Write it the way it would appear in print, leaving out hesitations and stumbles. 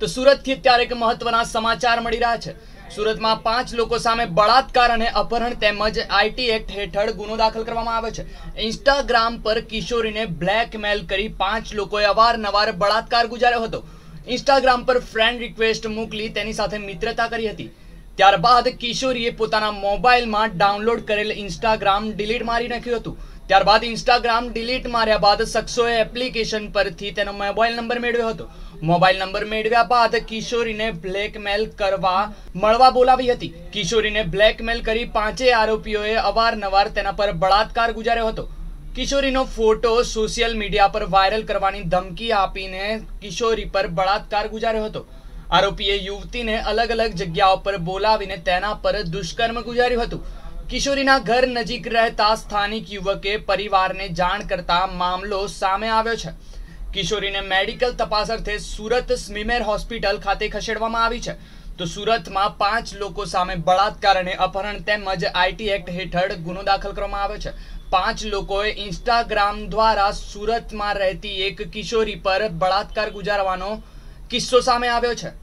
તો સુરતથી અત્યારે એક મહત્વના સમાચાર મળી રહ્યા છે। સુરતમાં 5 લોકો સામે બળાત્કાર અને અપહરણ તેમજ આઈટી એક્ટ હેઠળ ગુનો દાખલ કરવામાં આવ્યો છે। ઇન્સ્ટાગ્રામ પર કિશોરીને બ્લેકમેલ કરી 5 લોકોએ અવારનવાર બળાત્કાર ગુજાર્યો હતો। ઇન્સ્ટાગ્રામ પર ફ્રેન્ડ રિક્વેસ્ટ મોકલી તેની સાથે મિત્રતા કરી હતી। ત્યારબાદ કિશોરીએ પોતાના મોબાઈલમાં ડાઉનલોડ કરેલ ઇન્સ્ટાગ્રામ ડિલીટ મારી નાખ્યું હતું। ત્યારબાદ ઇન્સ્ટાગ્રામ ડિલીટ માર્યા બાદ શખ્સોએ એપ્લિકેશન પરથી તેનો મોબાઈલ નંબર મેળવ્યો હતો। મોબાઈલ નંબર મેળવ્યા બાદ કિશોરીને બ્લેકમેલ કરવા મળવા બોલાવી હતી। કિશોરીને બ્લેકમેલ કરી 5 આરોપીઓએ અવારનવાર તેના પર બળાત્કાર ગુજાર્યો હતો। કિશોરીનો ફોટો સોશિયલ મીડિયા પર વાયરલ કરવાની ધમકી આપીને કિશોરી પર બળાત્કાર ગુજાર્યો હતો। આરોપીએ યુવતીને અલગ અલગ જગ્યાઓ પર બોલાવીને તેના પર દુષ્કર્મ ગુજાર્યું હતું। કિશોરીના ઘર નજીક રહેતા સ્થાનિક યુવકે પરિવારને જાણ કરતા મામલો સામે આવ્યો છે। કિશોરીને મેડિકલ તપાસ અર્થે સુરત સ્મીમેર હોસ્પિટલ ખાતે ખસેડવામાં આવી છે। તો સુરતમાં 5 લોકો સામે બળાત્કાર અને અપહરણ તેમજ આઈટી એક્ટ હેઠળ ગુનો દાખલ કરવામાં આવ્યો છે। 5 લોકોએ ઇન્સ્ટાગ્રામ દ્વારા સુરતમાં રહેતી એક કિશોરી પર બળાત્કાર ગુજારવાનો કિસ્સો સામે આવ્યો છે।